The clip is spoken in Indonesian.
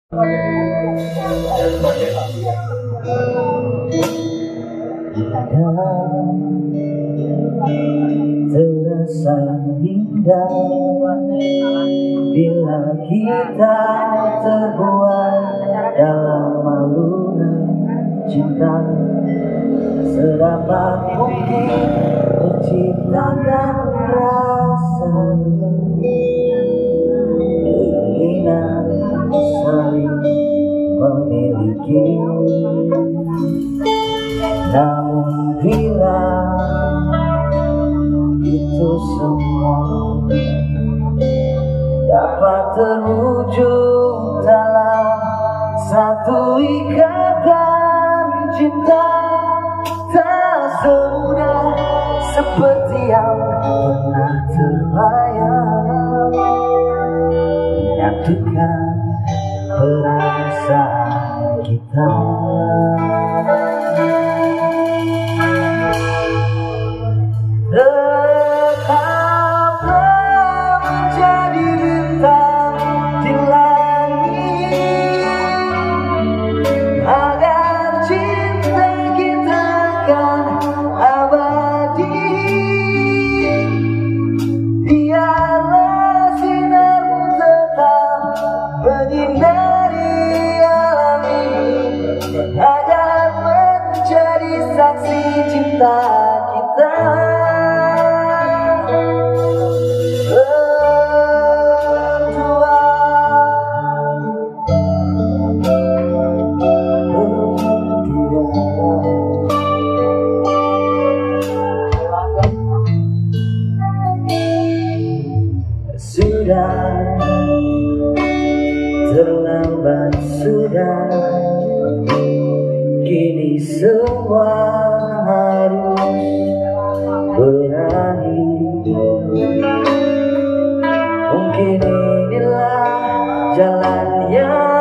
Terasa indah bila kita terbuai dalam alunan cinta. Sedapat mungkin menciptakan rasa keinginan saling memiliki. Namun bila itu semua dapat terwujud dalam satu ikatan cinta, tak semudah seperti yang pernah terbayang. Menyatukan perasaan kita. Tetaplah menjadi bintang di langit, agar cinta kita akan abadi. Biarlah sinarmu tetap menyinari alam ini, agar menjadi saksi cinta kita. Sudah terlambat, sudah kini semua harus berakhir. Mungkin inilah jalan yang